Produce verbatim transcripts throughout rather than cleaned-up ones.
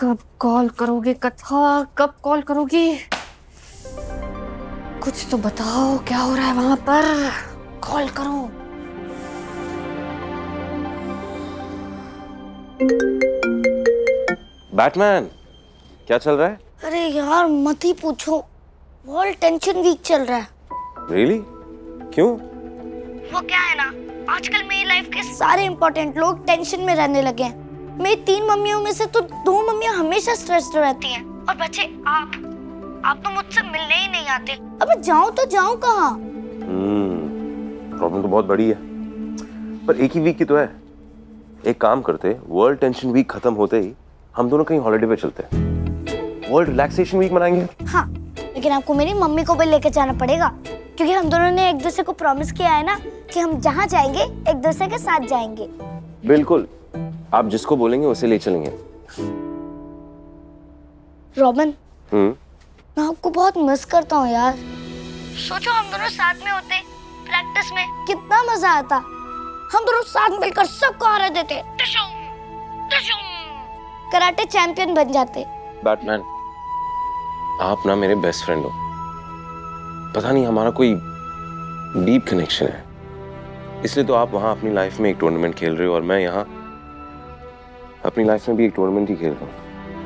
कब कॉल करोगे कथा, कब कॉल करोगी? कुछ तो बताओ, क्या हो रहा है वहां पर? कॉल करो। बैटमैन, क्या चल रहा है? अरे यार मत ही पूछो, वर्ल्ड टेंशन वीक चल रहा है। रियली? क्यों? वो क्या है ना, आजकल मेरी लाइफ के सारे इम्पोर्टेंट लोग टेंशन में रहने लगे हैं। मेरी तीन मम्मियों में से तो दो मम्मियां हमेशा स्ट्रेस्ड रहती हैं, और बच्चे आप आप तो मुझसे मिलने ही नहीं आते। अब जाऊं तो जाऊं कहाँ? हम्म, प्रॉब्लम तो बहुत बड़ी है, पर एक ही वीक की तो है। एक काम करते, वर्ल्ड टेंशन वीक खत्म होते ही हम दोनों कहीं हॉलिडे पे चलते हैं, वर्ल्ड रिलैक्सेशन वीक मनाएंगे। हाँ, लेकिन आपको मेरी मम्मी को भी लेकर जाना पड़ेगा, क्योंकि हम दोनों ने एक दूसरे को प्रॉमिस किया है ना कि हम जहाँ जाएंगे एक दूसरे के साथ जाएंगे। बिल्कुल, आप जिसको बोलेंगे उसे ले चलेंगे। रॉबिन, हम्म, मैं आपको बहुत मिस करता हूँ यार। सोचो हम दोनों साथ में होते प्रैक्टिस में, कितना मजा आता। हम दोनों साथ मिलकर सबको हरा देते, कराटे चैंपियन बन जाते। बैटमैन, आप ना मेरे बेस्ट फ्रेंड हो। पता नहीं हमारा कोई डीप कनेक्शन है, इसलिए तो आप वहां अपनी लाइफ में एक टूर्नामेंट खेल रहे हो और मैं यहाँ अपनी लाइफ में भी एक टूर्नामेंट ही खेल रहा हूँ।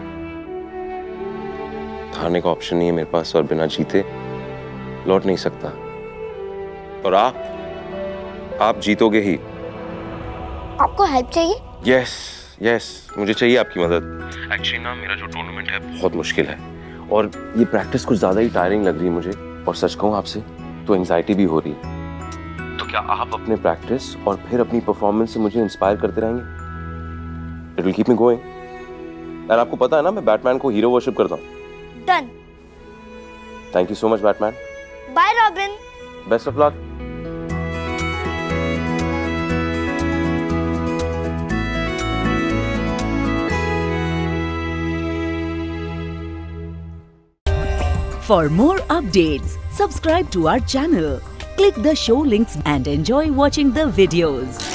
हारने का ऑप्शन नहीं है मेरे पास, और बिना जीते लौट नहीं सकता। और आप आप जीतोगे ही। आपको हेल्प चाहिए? यस यस, मुझे चाहिए आपकी मदद। एक्चुअली ना मेरा जो टूर्नामेंट है बहुत मुश्किल है, और ये प्रैक्टिस कुछ ज्यादा ही टायरिंग लग रही है मुझे, और सच कहूँ आपसे तो एंजाइटी भी हो रही है। तो क्या आप अपने प्रैक्टिस और फिर अपनी परफॉर्मेंस से मुझे इंस्पायर करते रहेंगे? It will keep me going. और आपको पता है ना मैं बैटमैन को हीरो वर्शिप करता हूँ। Done. Thank you so much Batman. Bye Robin. Best of luck. For more updates, subscribe to our channel, click the show links and enjoy watching the videos.